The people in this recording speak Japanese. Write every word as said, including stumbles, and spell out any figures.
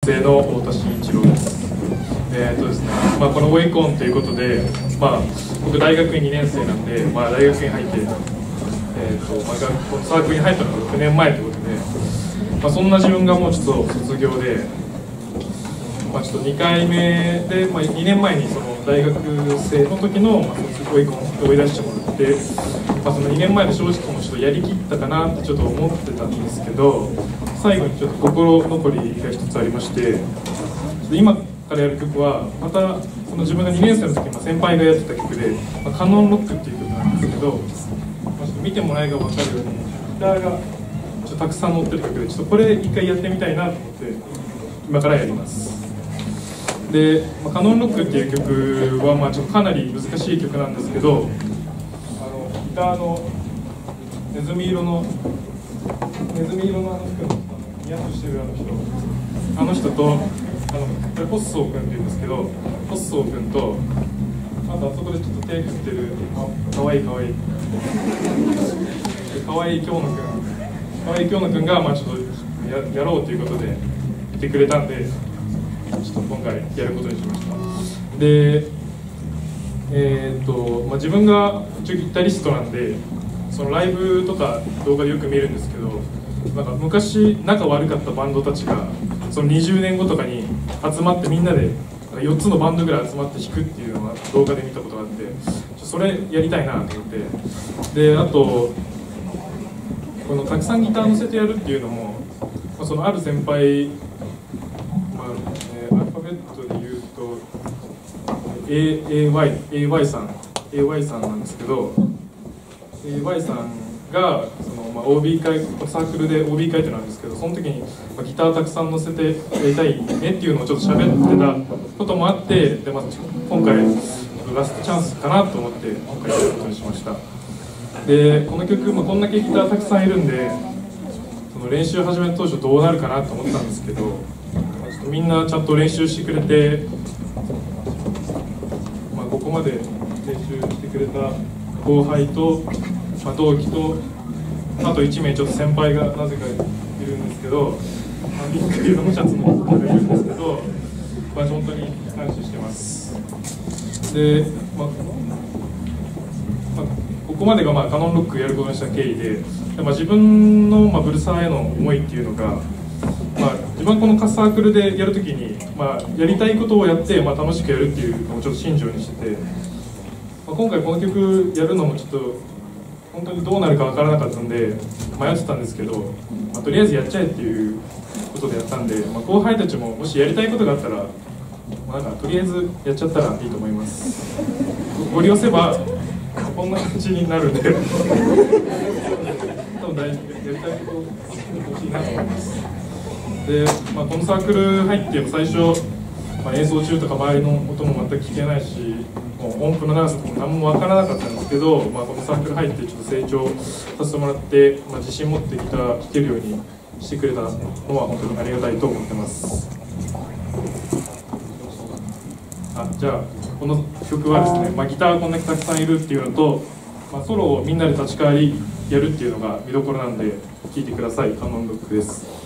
生の太田慎一郎です。えーとですねまあ、このウェイコンということで、まあ、僕大学院にねん生なんで、まあ、大学院入って、えーとまあ、学校のサークルに入ったのがろくねんまえということで、まあ、そんな自分がもうちょっと卒業で、まあ、ちょっとにかいめで、まあ、にねんまえにその大学生の時の、まあ、卒業ウェイコンを追い出してもらって、まあ、そのにねんまえで正直もうちょっとやりきったかなってちょっと思ってたんですけど、最後にちょっと心残りが一つありまして、今からやる曲はまたその自分がにねん生の時、まあ、先輩がやってた曲で「まあ、カノンロック」っていう曲なんですけど、まあ、ちょっと見てもらえば分かるようにギターがちょっとたくさん乗ってる曲で、ちょっとこれ一回やってみたいなと思って今からやります。で、まあ、カノンロックっていう曲はまあちょっとかなり難しい曲なんですけど、あのギターのネズミ色のネズミ色のあの人のニヤッとしてるあの人あの人とあのこれホッソー君っていうんですけど、ホッソー君とあとあそこでちょっと手振ってるあかわいいかわいいかわいい京野君かわいい京野君がまあちょっと や, やろうということでいてくれたんで、ちょっと今回やることにしました。でえーとまあ、自分が一応ギタリストなんで、そのライブとか動画でよく見るんですけど、なんか昔仲悪かったバンドたちがそのにじゅうねんごとかに集まってみんなでよっつのバンドぐらい集まって弾くっていうのは動画で見たことがあって、それやりたいなと思って、であとこのたくさんギター乗せてやるっていうのも、まあ、そのある先輩、まあえー、アルファベットで言うと エーエーワイ エーワイ さん エーワイ さんなんですけど、 エーワイ さんがその、まあ、オービー 会サークルで オービー 会ってなんですけど、その時に、まあ、ギターたくさん乗せてやりたいねっていうのをちょっと喋ってたこともあって、で、まあ、今回ラストチャンスかなと思って今回やることにしました。でこの曲、まあ、こんだけギターたくさんいるんで、その練習始めた当初どうなるかなと思ったんですけど、まあ、ちょっとみんなちゃんと練習してくれて、まあ、ここまで練習してくれた後輩と、まあ、同期とあといちめいちょっと先輩がなぜかいるんですけど、まあ、ピンク色のシャツの人がいるんですけど、まあ、本当に感謝してます。で、まあまあ、ここまでがまあカノンロックやることにした経緯で、で、まあ、自分のまあブルサーへの思いっていうのが、まあ、自分はこのサークルでやるときに、まあ、やりたいことをやって、まあ、楽しくやるっていうのをちょっと信条にしてて、まあ、今回この曲やるのもちょっと本当にどうなるか分からなかったんで迷ってたんですけど、まあ、とりあえずやっちゃえっていうことでやったんで、まあ、後輩たちももしやりたいことがあったら、まあ、なんかとりあえずやっちゃったらいいと思います。ご利用せばこんな感じになるんで多分大丈夫、やりたいこと欲しいなと思います。で、まあ、このサークル入って最初、まあ、演奏中とか周りの音も全く聞けないし、もう音符の長さとかも何も分からなかったんですけど、まあ、このサークル入ってちょっと成長させてもらって、まあ、自信持ってギター弾けるようにしてくれたのは本当にありがたいと思ってます。あ、じゃあこの曲はですね、まあ、ギターがこんだけたくさんいるっていうのと、まあ、ソロをみんなで立ち代わりやるっていうのが見どころなんで聴いてください。カノンロックです。